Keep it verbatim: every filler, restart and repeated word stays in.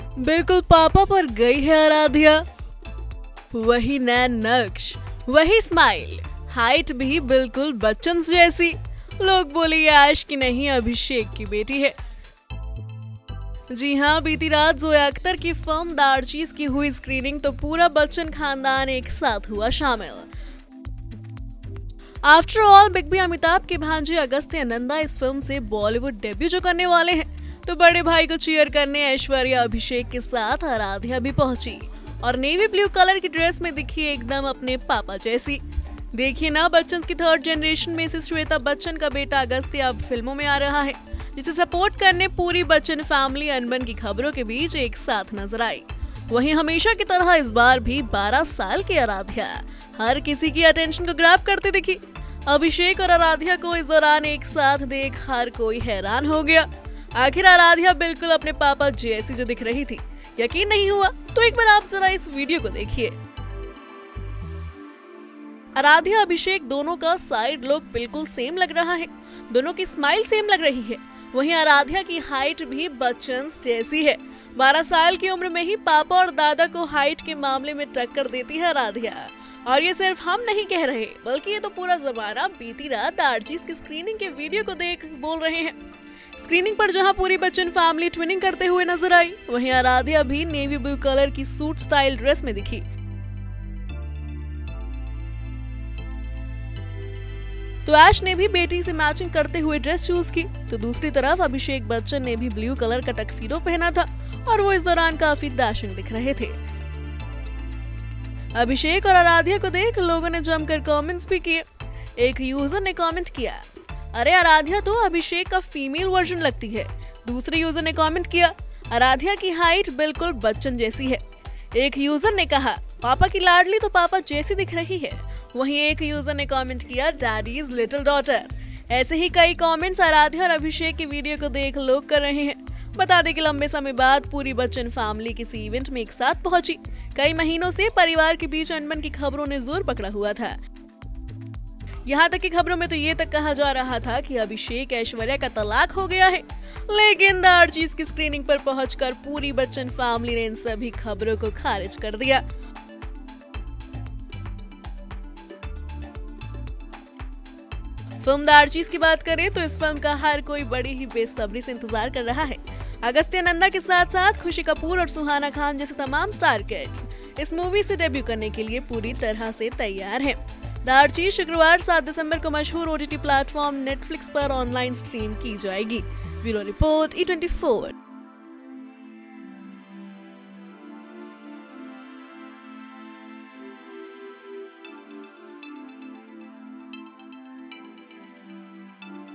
बिल्कुल पापा पर गई है आराध्या। वही नैन नक्श, वही स्माइल, हाइट भी बिल्कुल बच्चन जैसी। लोग बोले ये ऐश की नहीं अभिषेक की बेटी है। जी हाँ, बीती रात जोया अख्तर की फिल्म दारचीज की हुई स्क्रीनिंग तो पूरा बच्चन खानदान एक साथ हुआ शामिल। After all big B Amitabh के भांजे अगस्त्य नंदा इस फिल्म से बॉलीवुड डेब्यू जो करने वाले हैं, तो बड़े भाई को चीयर करने ऐश्वर्या अभिषेक के साथ आराध्या भी पहुंची और नेवी ब्लू कलर की ड्रेस में दिखी एकदम अपने पापा जैसी। देखिए ना, बच्चन की थर्ड जनरेशन में से श्वेता बच्चन का बेटा अगस्त्य अब फिल्मों में आ रहा है, जिसे सपोर्ट करने पूरी बच्चन फैमिली अनबन की खबरों के बीच एक साथ नजर आई। वहीं हमेशा की तरह इस बार भी बारह साल की आराध्या हर किसी की अटेंशन को ग्रैब करती दिखी। अभिषेक और आराध्या को इस दौरान एक साथ देख हर कोई हैरान हो गया। आखिर आराध्या बिल्कुल अपने पापा जैसी जो दिख रही थी, यकीन नहीं हुआ तो एक बार आप जरा इस वीडियो को देखिए। आराध्या अभिषेक दोनों का साइड लुक बिल्कुल सेम लग रहा है, दोनों की स्माइल सेम लग रही है। वहीं आराध्या की हाइट भी बच्चन जैसी है। बारह साल की उम्र में ही पापा और दादा को हाइट के मामले में टक्कर देती है आराध्या। और ये सिर्फ हम नहीं कह रहे, बल्कि ये तो पूरा जमाना बीती रात दारचीज की स्क्रीनिंग के वीडियो को देख बोल रहे हैं। स्क्रीनिंग पर जहां पूरी बच्चन फैमिली ट्विनिंग करते हुए नजर आई, वहीं आराध्या भी नेवी ब्लू कलर की सूट स्टाइल ड्रेस में दिखी। तो ऐश ने भी बेटी से मैचिंग करते हुए ड्रेस चूज की, तो दूसरी तरफ अभिषेक बच्चन ने भी ब्लू कलर का टक्सीडो पहना था और वो इस दौरान काफी डैशिंग दिख रहे थे। अभिषेक और आराध्या को देख लोगों ने जमकर कमेंट्स भी किए। एक यूजर ने कमेंट किया, अरे आराध्या तो अभिषेक का फीमेल वर्जन लगती है। दूसरे यूजर ने कमेंट किया, आराध्या की हाइट बिल्कुल बच्चन जैसी है। एक यूजर ने कहा, पापा की लाडली तो पापा जैसी दिख रही है। वहीं एक यूजर ने कमेंट किया, डैडीज लिटिल डॉटर। ऐसे ही कई कमेंट्स आराध्या और अभिषेक की वीडियो को देख लोग कर रहे हैं। बता दें कि लंबे समय बाद पूरी बच्चन फैमिली किसी इवेंट में एक साथ पहुंची। कई महीनों से परिवार के बीच अनबन की खबरों ने जोर पकड़ा हुआ था। यहाँ तक कि खबरों में तो ये तक कहा जा रहा था कि अभिषेक ऐश्वर्या का तलाक हो गया है, लेकिन दारचीज की स्क्रीनिंग पर पहुंचकर पूरी बच्चन फैमिली ने इन सभी खबरों को खारिज कर दिया। फिल्म दारचीज की बात करें तो इस फिल्म का हर कोई बड़ी ही बेसब्री से इंतजार कर रहा है। अगस्त्य नंदा के साथ साथ खुशी कपूर और सुहाना खान जैसे तमाम स्टार किड्स इस मूवी से डेब्यू करने के लिए पूरी तरह से तैयार हैं। दारचीज शुक्रवार सात दिसंबर को मशहूर ओटीटी प्लेटफॉर्म नेटफ्लिक्स पर ऑनलाइन स्ट्रीम की जाएगी। Bureau report E twenty four.